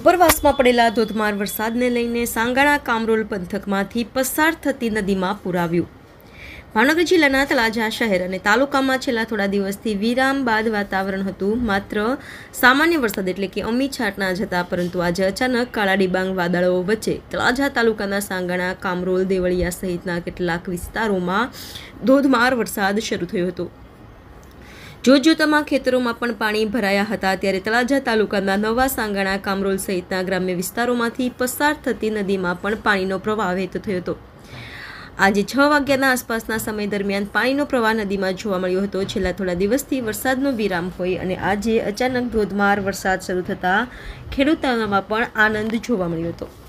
ઉપરવાસમાં પડેલા ધોધમાર વરસાદને લઈને સાંગાણા કામરોલ પંથકમાંથી પસાર થતી નદીમાં પૂર આવ્યું। ભાવનગર જિલ્લાના તળાજા શહેર અને તાલુકામાં છેલ્લા થોડા દિવસથી વિરામ બાદ વાતાવરણ હતું। માત્ર સામાન્ય વરસાદ એટલે કે અમી છાંટના જતા, પરંતુ આજે અચાનક કાળા ડિબાંગ વાદળો વચ્ચે તળાજા તાલુકાના સાંગાણા, કામરોલ, દેવળિયા સહિતના કેટલાક વિસ્તારોમાં ધોધમાર વરસાદ શરૂ થયો હતો। જોતજોતામાં ખેતરોમાં પણ પાણી ભરાયા હતા। ત્યારે તળાજા તાલુકાના નવા સાંગાણા, કામરોલ સહિતના ગ્રામ્ય વિસ્તારોમાંથી પસાર થતી નદીમાં પણ પાણીનો પ્રવાહ વહેતો થયો હતો। આજે 6 વાગ્યાના આસપાસના સમય દરમિયાન પાણીનો પ્રવાહ નદીમાં જોવા મળ્યો હતો। છેલ્લા થોડા દિવસથી વરસાદનો વિરામ હોય અને આજે અચાનક ધોધમાર વરસાદ શરૂ થતાં ખેડૂતોમાં પણ આનંદ જોવા મળ્યો હતો।